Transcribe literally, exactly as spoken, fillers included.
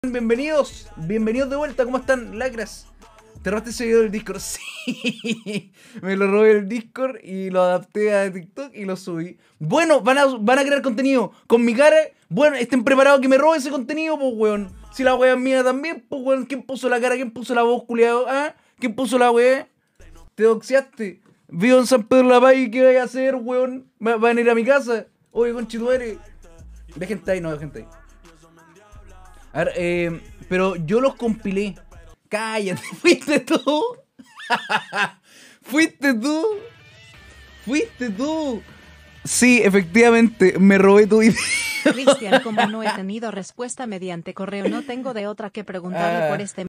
Bienvenidos, bienvenidos de vuelta, ¿cómo están, lacras? ¿Te robaste ese video del Discord? Sí, me lo robé del Discord y lo adapté a TikTok y lo subí. Bueno, van a, van a crear contenido con mi cara. Bueno, estén preparados que me robe ese contenido, pues, weón. Si la wea es mía también, pues, weón. ¿Quién puso la cara? ¿Quién puso la voz, culiado? ¿Ah? ¿Quién puso la wea? Te doxiaste. Vivo en San Pedro La Paz y ¿qué vais a hacer, weón? ¿Van a ir a mi casa? Oye, conchituere. Ve gente ahí, no ve gente ahí. A ver, eh, pero yo los compilé. Cállate, fuiste tú. Fuiste tú. Fuiste tú. Sí, efectivamente, me robé tu idea. Cristian, como no he tenido respuesta mediante correo, no tengo de otra que preguntarle Ah. por este